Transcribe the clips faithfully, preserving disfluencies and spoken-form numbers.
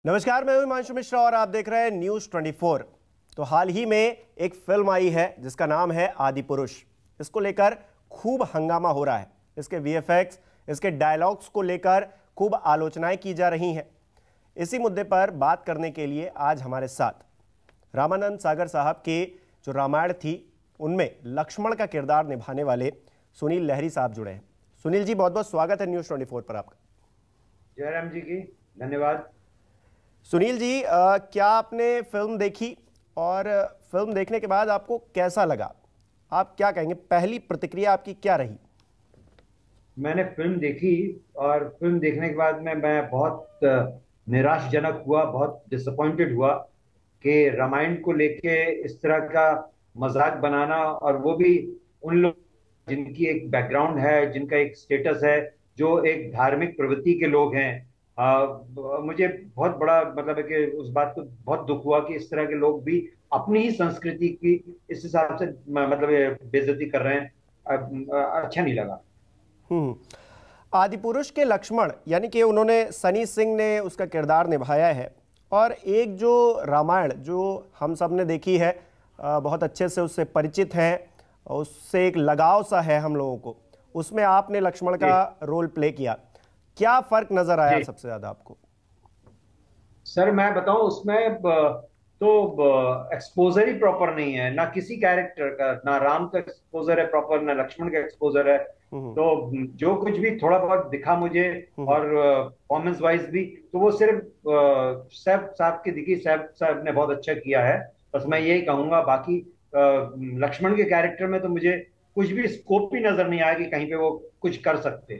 नमस्कार, मैं हूं हिमांशु मिश्रा और आप देख रहे हैं न्यूज़ चौबीस। तो हाल ही में एक फिल्म आई है जिसका नाम है आदिपुरुष। इसको लेकर खूब हंगामा हो रहा है। इसके वीएफएक्स, इसके डायलॉग्स को लेकर खूब आलोचनाएं की जा रही हैं। इसी मुद्दे पर बात करने के लिए आज हमारे साथ रामानंद सागर साहब की जो रामायण थी उनमें लक्ष्मण का किरदार निभाने वाले सुनील लहरी साहब जुड़े हैं। सुनील जी, बहुत बहुत स्वागत है न्यूज़ चौबीस पर आपका। जयराम जी की धन्यवाद। सुनील जी, आ, क्या आपने फिल्म देखी और फिल्म देखने के बाद आपको कैसा लगा? आप क्या कहेंगे, पहली प्रतिक्रिया आपकी क्या रही? मैंने फिल्म देखी और फिल्म देखने के बाद में मैं बहुत निराशजनक हुआ, बहुत डिसअपॉइंटेड हुआ कि रामायण को लेके इस तरह का मजाक बनाना, और वो भी उन लोग जिनकी एक बैकग्राउंड है, जिनका एक स्टेटस है, जो एक धार्मिक प्रवृत्ति के लोग हैं। आ, मुझे बहुत बड़ा मतलब है कि उस बात को बहुत दुख हुआ कि इस तरह के लोग भी अपनी ही संस्कृति की इस हिसाब से मतलब बेइज्जती कर रहे हैं। अच्छा नहीं लगा। हम्म आदिपुरुष के लक्ष्मण यानी कि उन्होंने, सनी सिंह ने उसका किरदार निभाया है, और एक जो रामायण जो हम सब ने देखी है, बहुत अच्छे से उससे परिचित हैं, उससे एक लगाव सा है हम लोगों को, उसमें आपने लक्ष्मण का रोल प्ले किया। क्या फर्क नजर आया सबसे ज्यादा आपको? सर मैं बताऊं, उसमें तो एक्सपोजर ही प्रॉपर नहीं है, ना किसी कैरेक्टर का, ना राम का एक्सपोजर है प्रॉपर, ना लक्ष्मण का एक्सपोजर है। तो जो कुछ भी थोड़ा बहुत दिखा मुझे, और परफॉर्मेंस वाइज भी, तो वो सिर्फ सैफ साहब की दिखी। सैफ साहब ने बहुत अच्छा किया है, बस मैं यही कहूंगा। बाकी लक्ष्मण के कैरेक्टर में तो मुझे कुछ भी स्कोप ही नजर नहीं आया कि कहीं पे वो कुछ कर सकते।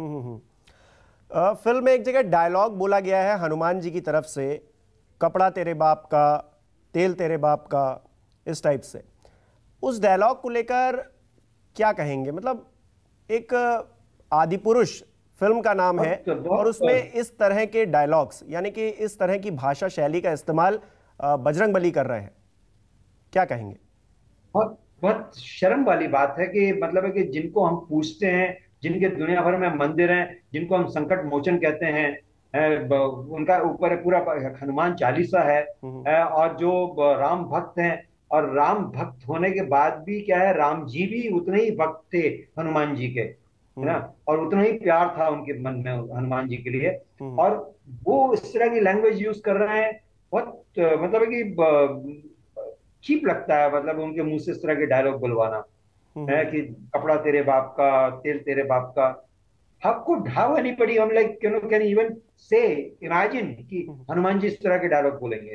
फिल्म में एक जगह डायलॉग बोला गया है हनुमान जी की तरफ से, कपड़ा तेरे बाप का, तेल तेरे बाप का, इस टाइप से। उस डायलॉग को लेकर क्या कहेंगे? मतलब एक आदिपुरुष फिल्म का नाम है और उसमें इस तरह के डायलॉग्स यानी कि इस तरह की भाषा शैली का इस्तेमाल बजरंगबली कर रहे हैं, क्या कहेंगे? बहुत बहुत शर्म वाली बात है कि मतलब है कि जिनको हम पूछते हैं, जिनके दुनिया भर में मंदिर हैं, जिनको हम संकट मोचन कहते हैं, उनका ऊपर पूरा हनुमान चालीसा है, और जो राम भक्त हैं, और राम भक्त होने के बाद भी क्या है, राम जी भी उतने ही भक्त थे हनुमान जी के, है ना, और उतना ही प्यार था उनके मन में हनुमान जी के लिए। और वो इस तरह की लैंग्वेज यूज कर रहे हैं, बहुत मतलब है कि चीप लगता है, मतलब उनके मुंह से इस तरह के डायलॉग बुलवाना है कि कपड़ा तेरे बाप का, तेल तेरे बाप का। आपको ढावा नहीं पड़ी। हम like can can even say imagine कि हनुमान जी इस तरह के डायलॉग बोलेंगे।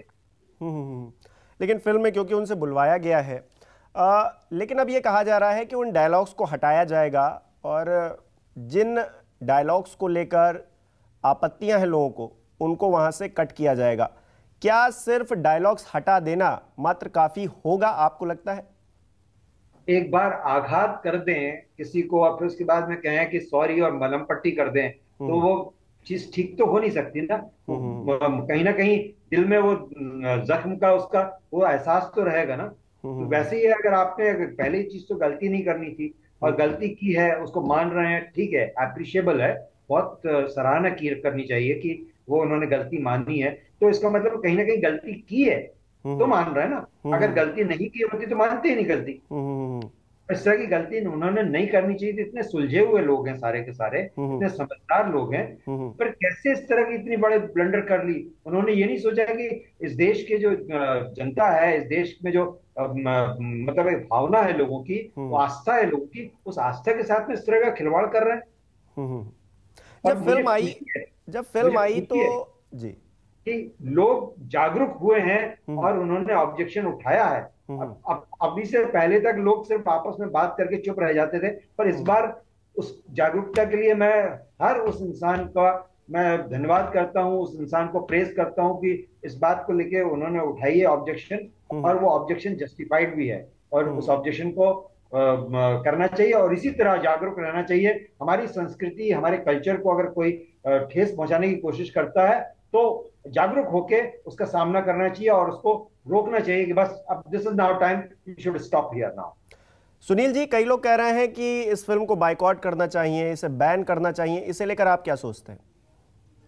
लेकिन फिल्म में क्योंकि उनसे बुलवाया गया है, आ, लेकिन अब ये कहा जा रहा है कि उन डायलॉग्स को हटाया जाएगा, और जिन डायलॉग्स को लेकर आपत्तियां हैं लोगों को, उनको वहां से कट किया जाएगा। क्या सिर्फ डायलॉग्स हटा देना मात्र काफी होगा, आपको लगता है? एक बार आघात कर दें किसी को और फिर उसके बाद में कहें कि सॉरी और मलहम पट्टी कर दें, तो वो चीज ठीक तो हो नहीं सकती ना। कहीं ना कहीं दिल में वो जख्म का उसका वो एहसास तो रहेगा ना। तो वैसे ही अगर आपने अगर पहले चीज तो गलती नहीं करनी थी और गलती की है, उसको मान रहे हैं, ठीक है, एप्रिशिएबल है, बहुत सराहना की करनी चाहिए कि वो उन्होंने गलती मानी है। तो इसका मतलब कहीं ना कहीं गलती की है तो मान रहे हैं ना। अगर गलती नहीं की होती तो मानते ही नहीं गलती। इस तरह की गलती उन्होंने नहीं करनी चाहिए थी। इतने सुलझे हुए लोग हैं सारे के सारे, इतने समझदार लोग हैं, पर कैसे इस तरह की इतनी बड़े ब्लंडर कर ली। उन्होंने ये नहीं सोचा कि इस देश के जो जनता है, इस देश में जो मतलब एक भावना है लोगों की, वो आस्था है लोगों की, उस आस्था के साथ में इस तरह का खिलवाड़ कर रहे हैं। जब फिल्म आई जब फिल्म आई तो जी कि लोग जागरूक हुए हैं और उन्होंने ऑब्जेक्शन उठाया है। अब, अब अभी से पहले तक लोग सिर्फ आपस में बात करके चुप रह जाते थे, पर इस बार उस जागरूकता के लिए मैं हर उस इंसान का मैं धन्यवाद करता हूं, उस इंसान को प्रेज करता हूं कि इस बात को लेके उन्होंने उठाई है ऑब्जेक्शन, और वो ऑब्जेक्शन जस्टिफाइड भी है, और उस ऑब्जेक्शन को आ, करना चाहिए और इसी तरह जागरूक रहना चाहिए। हमारी संस्कृति, हमारे कल्चर को अगर कोई ठेस पहुंचाने की कोशिश करता है तो जागरूक होके उसका सामना करना चाहिए और उसको रोकना चाहिए कि बस अब this is now time, you should stop here now. Sunil ji, कई लोग कह रहे हैं कि इस फिल्म को बायकॉट करना चाहिए, इसे बैन करना चाहिए, इसे लेकर आप क्या सोचते हैं?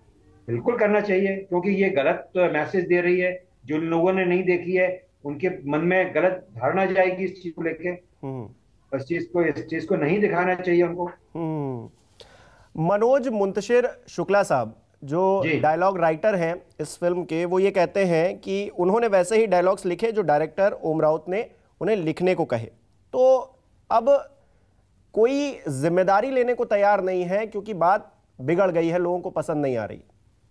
बिल्कुल करना चाहिए, क्योंकि ये गलत मैसेज दे रही है। जो लोगों ने नहीं देखी है उनके मन में गलत धारणा जाएगी इस चीज को लेके। इस चीज को इस चीज को नहीं दिखाना चाहिए उनको। मनोज मुंतशिर शुक्ला साहब जो डायलॉग राइटर हैं इस फिल्म के, वो ये कहते हैं कि उन्होंने वैसे ही डायलॉग्स लिखे जो डायरेक्टर ओम राउत ने उन्हें लिखने को कहे। तो अब कोई जिम्मेदारी लेने को तैयार नहीं है क्योंकि बात बिगड़ गई है, लोगों को पसंद नहीं आ रही।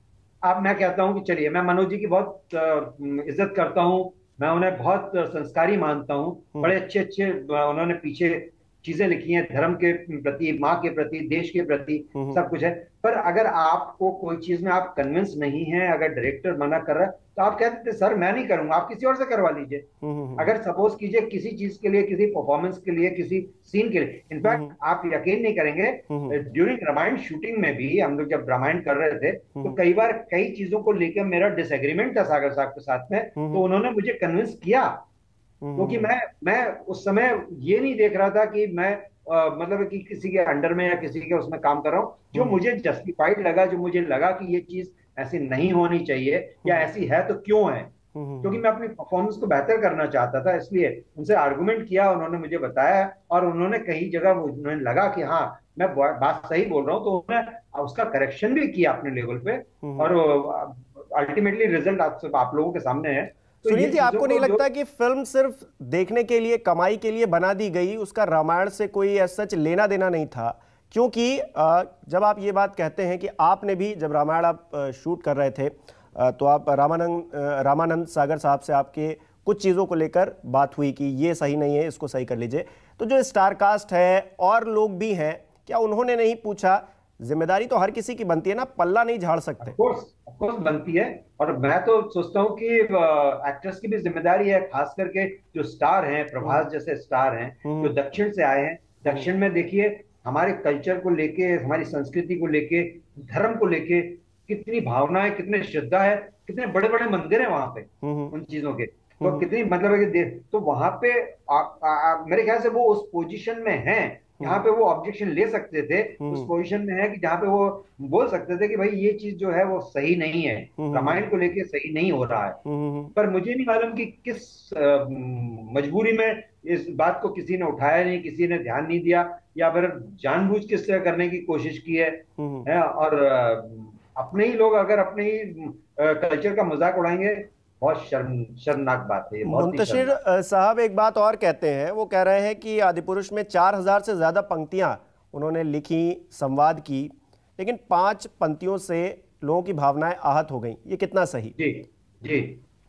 अब मैं कहता हूं कि चलिए, मैं मनोज जी की बहुत इज्जत करता हूं, मैं उन्हें बहुत संस्कारी मानता हूं, बड़े अच्छे अच्छे उन्होंने पीछे चीजें लिखी हैं, धर्म के प्रति, माँ के प्रति, देश के प्रति, सब कुछ है। पर अगर आपको कोई चीज में आप कन्विंस नहीं है, अगर डायरेक्टर मना कर रहा है, तो आप कहते थे सर मैं नहीं करूंगा, आप किसी और से करवा लीजिए। अगर सपोज कीजिए किसी चीज के लिए, किसी परफॉर्मेंस के लिए, किसी सीन के लिए, इनफैक्ट आप यकीन नहीं करेंगे, ड्यूरिंग रामायण शूटिंग में भी हम लोग जब रामायण कर रहे थे तो कई बार कई चीजों को लेकर मेरा डिसएग्रीमेंट था सागर साहब के साथ में, तो उन्होंने मुझे कन्विंस किया, क्योंकि तो मैं मैं उस समय ये नहीं देख रहा था कि मैं आ, मतलब कि किसी के अंडर में या किसी के उसमें काम कर रहा हूँ। जो मुझे जस्टिफाइड लगा, जो मुझे लगा कि ये चीज ऐसी नहीं होनी चाहिए या ऐसी है तो क्यों है, क्योंकि मैं अपनी परफॉर्मेंस को बेहतर करना चाहता था, इसलिए उनसे आर्गुमेंट किया, उन्होंने मुझे बताया और उन्होंने कई जगह उन्हें लगा कि हाँ मैं बात सही बोल रहा हूँ, तो उन्होंने उसका करेक्शन भी किया अपने लेवल पे, और अल्टीमेटली रिजल्ट आप, आप लोगों के सामने है। तो सुनील जी, आपको नहीं लगता कि फिल्म सिर्फ देखने के लिए, कमाई के लिए बना दी गई, उसका रामायण से कोई ऐसा सच लेना देना नहीं था? क्योंकि जब आप ये बात कहते हैं कि आपने भी जब रामायण आप शूट कर रहे थे तो आप रामानंद रामानंद सागर साहब से आपके कुछ चीज़ों को लेकर बात हुई कि ये सही नहीं है, इसको सही कर लीजिए, तो जो स्टार कास्ट है और लोग भी हैं, क्या उन्होंने नहीं पूछा? जिम्मेदारी तो हर किसी की बनती है ना, पल्ला नहीं झाड़ सकते। ऑफ कोर्स ऑफ कोर्स बनती है, और मैं तो सोचता हूँ कि एक्टर्स की भी जिम्मेदारी है, खास करके जो स्टार हैं, प्रभास जैसे स्टार हैं जो दक्षिण से आए हैं। दक्षिण में देखिए हमारे कल्चर को लेके, हमारी संस्कृति को लेके, धर्म को लेके कितनी भावना है, कितने श्रद्धा है, कितने बड़े बड़े मंदिर है वहां पे उन चीजों के, तो कितनी मतलब है कि तो वहां पे आ, आ, आ, मेरे ख्याल से वो उस पोजीशन में हैं यहाँ पे वो ऑब्जेक्शन ले सकते थे, उस पोजीशन में है कि जहाँ पे वो बोल सकते थे कि भाई ये चीज जो है वो सही नहीं है, रामायण को लेके सही नहीं हो रहा है। पर मुझे नहीं मालूम कि किस मजबूरी में इस बात को किसी ने उठाया नहीं, किसी ने ध्यान नहीं दिया, या फिर जानबूझ के इससे करने की कोशिश की है, है और अपने ही लोग अगर अपने ही कल्चर का मजाक उड़ाएंगे, बहुत शर्म शर्मनाक बात है। मुंतशिर साहब एक बात और कहते हैं, वो कह रहे हैं कि आदिपुरुष में चार हजार से ज्यादा पंक्तियां उन्होंने लिखी, संवाद की, लेकिन पांच पंक्तियों से लोगों की भावनाएं आहत हो गई। ये कितना सही? जी जी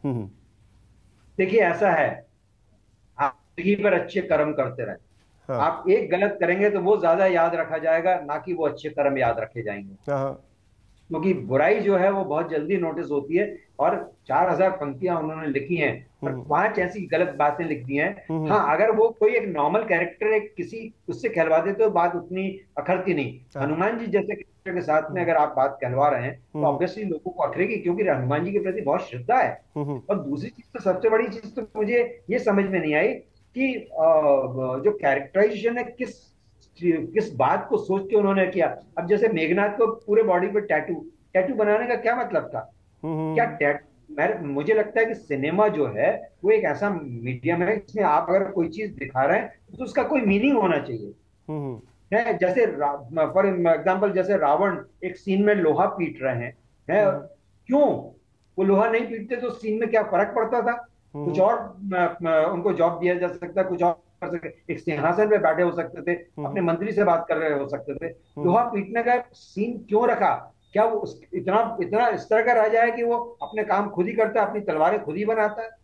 देखिए ऐसा है, आप जिंदगी पर अच्छे कर्म करते रहे। हाँ। आप एक गलत करेंगे तो वो ज्यादा याद रखा जाएगा, ना कि वो अच्छे कर्म याद रखे जाएंगे। हाँ। क्योंकि बुराई जो है वो बहुत जल्दी नोटिस होती है, और चार हजार पंक्तियां उन्होंने लिखी हैं और पांच ऐसी गलत बातें लिख दी हैं। हाँ, अगर वो कोई एक नॉर्मल कैरेक्टर एक किसी उससे कहलवा दे तो बात उतनी अखरती नहीं। हनुमान जी जैसे कैरेक्टर के साथ में अगर आप बात कहलवा रहे हैं तो ऑब्वियसली लोगों को अखरेगी, क्योंकि हनुमान जी के प्रति बहुत श्रद्धा है। और दूसरी चीज तो, सबसे बड़ी चीज तो मुझे ये समझ में नहीं आई कि जो कैरेक्टराइजेशन है किस किस बात को सोच के उन्होंने किया। अब जैसे मेघनाथ को पूरे बॉडी पे टैटू टैटू बनाने का क्या मतलब था? क्या टैटू, मैं मुझे लगता है कि सिनेमा जो है वो एक ऐसा मीडियम है जिसमें आप अगर कोई चीज दिखा रहे हैं तो उसका कोई मीनिंग होना चाहिए है। जैसे फॉर एग्जांपल जैसे रावण एक सीन में लोहा पीट रहे हैं है, क्यों वो लोहा नहीं पीटते तो सीन में क्या फर्क पड़ता था? कुछ और उनको जॉब दिया जा सकता, कुछ और कर सकते, एक सिंहासन पे बैठे हो सकते थे, अपने मंत्री से बात कर रहे हो सकते थे। लोहा पीटने का सीन क्यों रखा? क्या वो उस, इतना इतना इस तरह का राजा है कि वो अपने काम खुद ही करता है, अपनी तलवारें खुद ही बनाता है?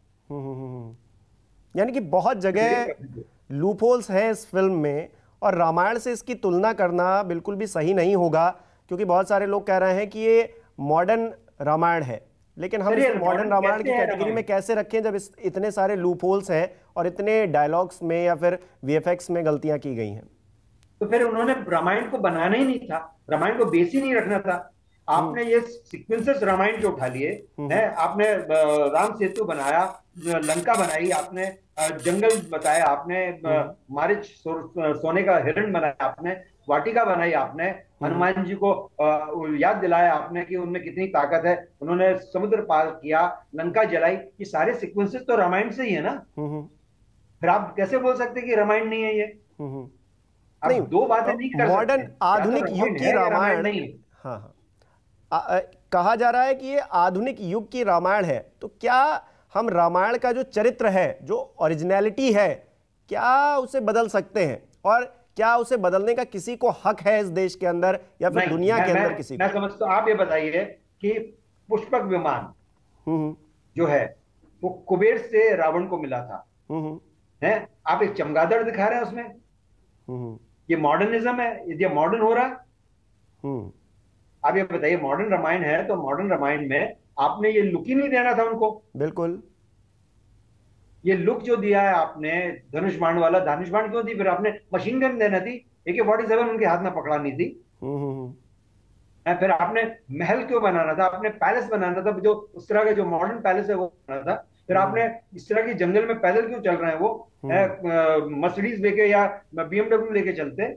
यानी कि बहुत जगह लूपहोल्स हैं इस फिल्म में, और रामायण से इसकी तुलना करना बिल्कुल भी सही नहीं होगा, क्योंकि बहुत सारे लोग कह रहे हैं कि ये मॉडर्न रामायण है, लेकिन हम इसे मॉडर्न रामायण की कैटेगरी में कैसे रखें जब इस इतने सारे लूपहोल्स हैं और इतने डायलॉग्स में या फिर वीएफएक्स में गलतियां की गई हैं? तो फिर उन्होंने रामायण को बनाना ही नहीं था, रामायण को बेस ही नहीं रखना था। आपने ये सीक्वेंसेस रामायण के उठा लिए हैं, आपने राम सेतु बनाया, लंका बनाई, आपने जंगल बताया, आपने मारिच सोने का हिरण बनाया, आपने वाटिका बनाई, आपने हनुमान जी को आ, याद दिलाया आपने कि उनमें कितनी ताकत है, उन्होंने समुद्र पार किया, लंका जलाई, ये सारे सीक्वेंसेस तो रामायण से ही है ना। फिर आप कैसे बोल सकते कि रामायण नहीं है ये? नहीं, आप दो बातें नहीं कर सकते, मॉडर्न आधुनिक तो युग की है या रामायण, नहीं है। हाँ हाँ, आ, आ, कहा जा रहा है कि ये आधुनिक युग की रामायण है, तो क्या हम रामायण का जो चरित्र है, जो ओरिजिनलिटी है, क्या उसे बदल सकते हैं? और क्या उसे बदलने का किसी को हक है इस देश के अंदर या फिर दुनिया मैं, के अंदर मैं, किसी मैं को? समझता हूं, आप ये बताइए कि पुष्पक विमान जो है वो कुबेर से रावण को मिला था, है? आप एक चमगादड़ दिखा रहे हैं उसमें, ये मॉडर्निज्म है, ये मॉडर्न हो रहा है। आप ये बताइए, मॉडर्न रामायण है तो मॉडर्न रामायण में आपने ये लुक ही नहीं देना था उनको। बिल्कुल, ये लुक जो दिया है आपने धनुष बाण वाला, धनुष बाण क्यों दी? फिर आपने मशीन गन देना थी, ए के फोर्टी सेवन उनके हाथ में पकड़ानी थी। फिर आपने महल क्यों बनाना था? आपने पैलेस बनाना था, जो उस तरह का जो मॉडर्न पैलेस है वो बनाना था। फिर आपने इस तरह की जंगल में पैदल क्यों चल रहे हैं वो, मर्सिडीज लेके या बीएमडब्ल्यू लेके चलते?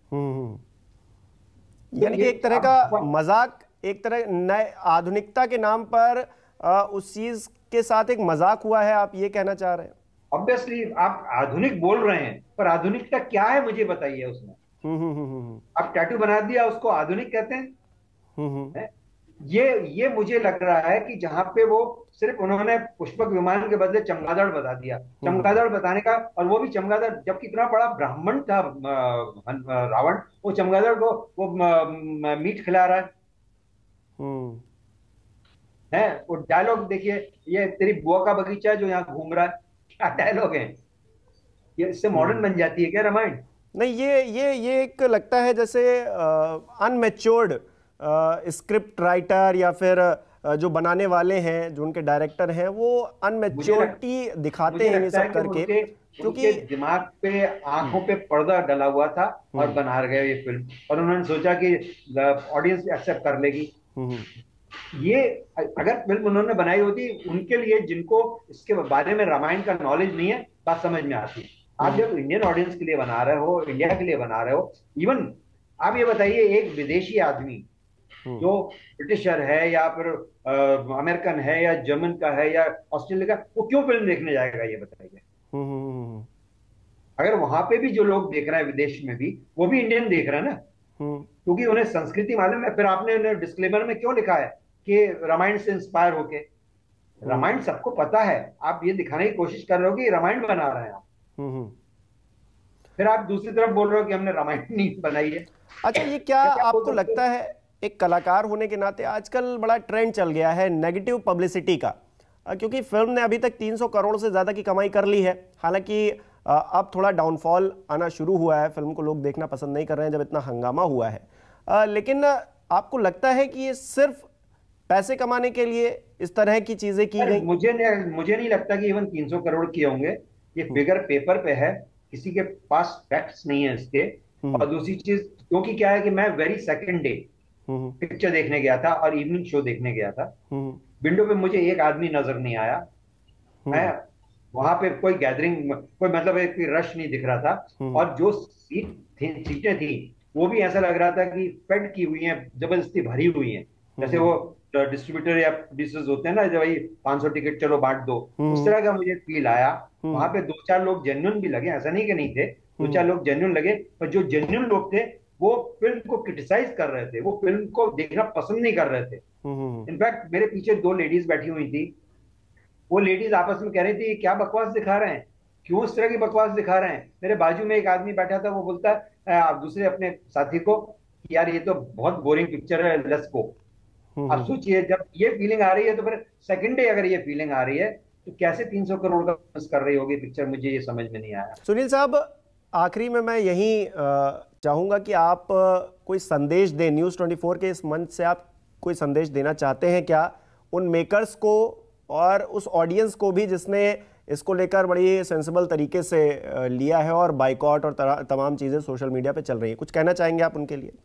यानी कि एक तरह का मजाक, एक तरह नए आधुनिकता के नाम पर आ, उस चीज के साथ एक मजाक हुआ है, आप ये कहना चाह रहे हैं? ऑब्वियसली आप आधुनिक बोल रहे हैं, पर आधुनिकता क्या है मुझे बताइए उसमें। आप टैटू बना दिया, उसको आधुनिक कहते हैं? है? ये ये मुझे लग रहा है कि जहां पे वो सिर्फ उन्होंने पुष्पक विमान के बदले चमगादड़ बता दिया, चमगादड़ बताने का, और वो भी चमगादड़ जब कितना बड़ा ब्राह्मण था रावण, वो चमगादड़ को वो मीट खिला रहा है। है वो डायलॉग देखिए, ये तेरी बुआ का बगीचा जो यहाँ घूम रहा है, क्या डायलॉग है ये? इससे मॉडर्न बन जाती है क्या रामायण? नहीं, ये ये ये एक लगता है जैसे अनमेच्योर्ड स्क्रिप्ट राइटर या फिर uh, जो बनाने वाले हैं, जो उनके डायरेक्टर हैं, वो अनमेच्योरिटी दिखाते हैं ये सब करके, क्योंकि दिमाग पे, आंखों पे पर्दा डला हुआ था और बना गए ये फिल्म, और उन्होंने सोचा कि ऑडियंस एक्सेप्ट कर लेगी। ये अगर फिल्म उन्होंने बनाई होती उनके लिए, जिनको इसके बारे में रामायण का नॉलेज नहीं है, बात समझ में आती। आप जब इंडियन ऑडियंस के लिए बना रहे हो, इंडिया के लिए बना रहे हो, इवन आप ये बताइए एक विदेशी आदमी जो ब्रिटिशर है या फिर अमेरिकन है या जर्मन का है या ऑस्ट्रेलिया का, वो क्यों फिल्म देखने जाएगा ये बताइए? अगर वहां पे भी जो लोग देख रहे हैं विदेश में भी, वो भी इंडियन देख रहे हैं ना, क्योंकि उन्हें संस्कृति मालूम है। फिर आपने उन्हें डिस्क्लेमर में क्यों लिखा है कि रामायण से इंस्पायर होके? रामायण सबको पता है, आप ये दिखाने की कोशिश कर रहे हो कि रामायण बना रहे हैं आप, फिर आप दूसरी तरफ बोल रहे हो कि हमने रामायण नहीं बनाई है। अच्छा, ये क्या आपको लगता है, एक कलाकार होने के नाते आजकल बड़ा ट्रेंड चल गया है नेगेटिव पब्लिसिटी का, क्योंकि फिल्म ने अभी तक तीन सौ करोड़ से ज्यादा की कमाई कर ली है, हालांकि अब थोड़ा डाउनफॉल आना शुरू हुआ है, फिल्म को लोग देखना पसंद नहीं कर रहे हैं जब इतना हंगामा हुआ है, लेकिन आपको लगता है कि ये सिर्फ पैसे कमाने के लिए इस तरह की चीजें की गई? मुझे नहीं मुझे नहीं लगता कि इवन तीन सौ करोड़ किए होंगे। ये फिगर पेपर पे है, किसी के पास फैक्ट्स नहीं है इसके। और दूसरी चीज, क्योंकि क्या है कि मैं वेरी सेकंड डे पिक्चर देखने गया था और इवनिंग शो देखने गया था, विंडो पे मुझे एक आदमी नजर नहीं आया, मैं वहां पे कोई गैदरिंग, कोई मतलब एक रश नहीं दिख रहा था, और जो सीट थी, सीटें थी वो भी ऐसा लग रहा था कि फेड की हुई हैं, जबरदस्ती भरी हुई हैं, जैसे वो डिस्ट्रीब्यूटर या प्रोड्यूसर्स होते हैं ना, जब भाई पांच सौ टिकट चलो बांट दो, उस तरह का मुझे फील आया। वहां पे दो चार लोग जेन्युइन भी लगे, ऐसा नहीं कि नहीं थे, दो चार लोग जेन्युइन लगे, पर जो जेन्युइन लोग थे वो फिल्म को क्रिटिसाइज कर रहे थे, वो फिल्म को देखना पसंद नहीं कर रहे थे। इनफैक्ट मेरे पीछे दो लेडीज बैठी हुई थी, वो लेडीज आपस में कह रही थी क्या बकवास दिखा रहे हैं, क्यों इस तरह की बकवास दिखा रहे हैं। मेरे बाजू में एक आदमी बैठा था, वो बोलता है आप दूसरे अपने साथी को, यार ये तो बहुत बोरिंग पिक्चर है, लेट्स गो। आप सोचिए, जब ये फीलिंग आ रही है तो फिर सेकंड डे अगर ये फीलिंग आ रही है तो कैसे तीन सौ करोड़ का बिजनेस कर रही होगी पिक्चर, मुझे ये समझ में नहीं आया। सुनील साहब, आखिरी में मैं यही चाहूंगा कि आप कोई संदेश दें, न्यूज़ ट्वेंटी फोर के इस मंच से आप कोई संदेश देना चाहते हैं क्या उन मेकर्स को और उस ऑडियंस को भी जिसने इसको लेकर बड़ी सेंसिबल तरीके से लिया है और बाइकॉट और तमाम चीज़ें सोशल मीडिया पे चल रही हैं, कुछ कहना चाहेंगे आप उनके लिए?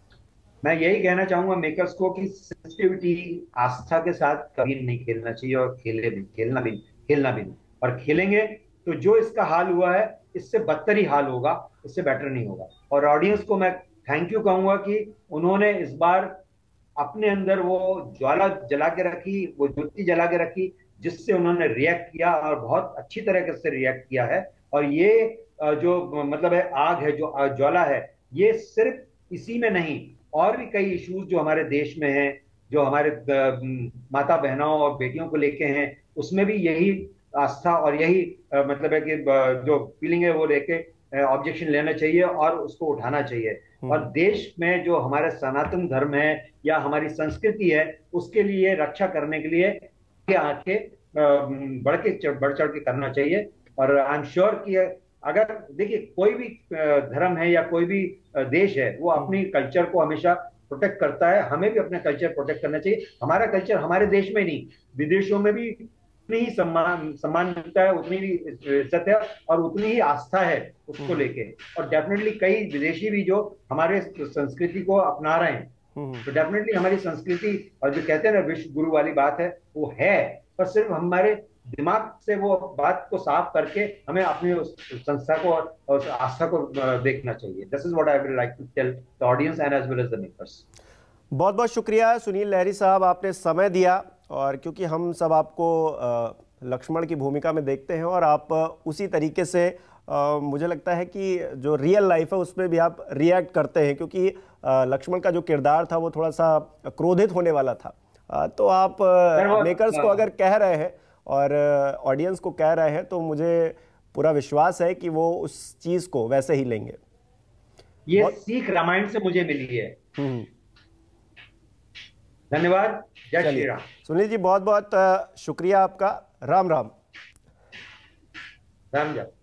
मैं यही कहना चाहूंगा मेकर्स को कि सेंसिटिविटी, आस्था के साथ कभी नहीं खेलना चाहिए, और खेले भी खेलना भी खेलना भी और खेलेंगे तो जो इसका हाल हुआ है इससे बदतर ही हाल होगा, इससे बेटर नहीं होगा। और ऑडियंस को मैं थैंक यू कहूंगा कि उन्होंने इस बार अपने अंदर वो ज्वाला जला के रखी, वो ज्योति जला के रखी, जिससे उन्होंने रिएक्ट किया और बहुत अच्छी तरीके से रिएक्ट किया है। और ये जो मतलब है आग है, जो ज्वाला है, ये सिर्फ इसी में नहीं, और भी कई इश्यूज जो हमारे देश में हैं, जो हमारे माता बहनों और बेटियों को लेके हैं, उसमें भी यही आस्था और यही मतलब है कि जो फीलिंग है वो लेके ऑब्जेक्शन लेना चाहिए और उसको उठाना चाहिए। और देश में जो हमारे सनातन धर्म है या हमारी संस्कृति है, उसके लिए रक्षा करने के लिए आके बढ़ के बढ़ चढ़ के करना चाहिए। और आई एम श्योर कि अगर देखिए कोई भी धर्म है या कोई भी देश है, वो अपनी कल्चर को हमेशा प्रोटेक्ट करता है। हमें भी अपना कल्चर प्रोटेक्ट करना चाहिए। हमारा कल्चर हमारे देश में नहीं, विदेशों में भी उतनी ही सम्मान सम्मान मिलता है, उतनी ही इज्जत है और उतनी ही आस्था है उसको लेके। और डेफिनेटली कई विदेशी भी जो हमारे संस्कृति को अपना रहे हैं, तो डेफिनेटली हमारी संस्कृति और जो कहते हैं ना विश्व गुरु वाली बात है, वो है। पर सिर्फ हमारे दिमाग से वो बात को साफ करके हमें अपनी उस संस्था को और उस आस्था को देखना चाहिए। This is what I would like to tell the audience and as well as the makers. बहुत बहुत शुक्रिया सुनील लहरी साहब, आपने समय दिया। और क्योंकि हम सब आपको लक्ष्मण की भूमिका में देखते हैं और आप उसी तरीके से आ, मुझे लगता है कि जो रियल लाइफ है उसमें भी आप रिएक्ट करते हैं, क्योंकि लक्ष्मण का जो किरदार था वो थोड़ा सा क्रोधित होने वाला था। आ, तो आप मेकर्स को अगर कह रहे हैं और ऑडियंस को कह रहे हैं तो मुझे पूरा विश्वास है कि वो उस चीज़ को वैसे ही लेंगे। ये बहुत... सीख रामायण से मुझे मिली है। धन्यवाद। जय श्री राम। सुनील जी बहुत बहुत शुक्रिया आपका। राम राम। राम राम।